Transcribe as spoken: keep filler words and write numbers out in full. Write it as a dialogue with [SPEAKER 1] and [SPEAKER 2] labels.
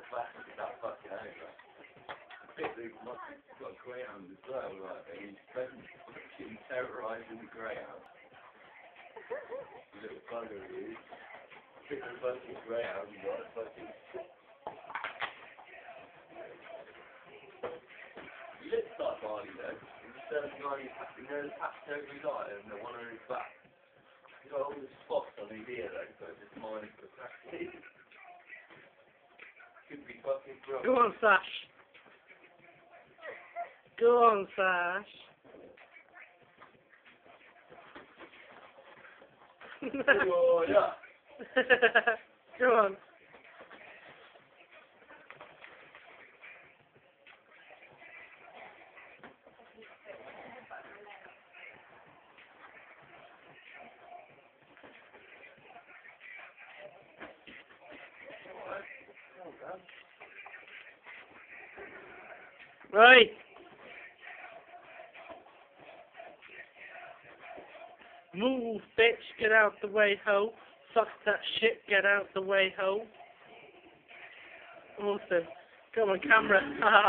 [SPEAKER 1] bastard that fucking over. Particularly, must have got a greyhound as well, like, and he's fucking terrorising the greyhound. Little bugger he is. Pick the fucking greyhound, like, fucking... He looks like Barney though. He's the guy who's passing those patched over his eye and the one on his back. He's got all the spots on his ear though, so it's just minor for practice. Could be fucking drunk.
[SPEAKER 2] Go on, Sash. Go on, Sash.
[SPEAKER 1] Oh, yeah.
[SPEAKER 2] Go on. Right. Move, bitch, get out the way, ho. Fuck that shit, get out the way, ho. Awesome. Come on, camera.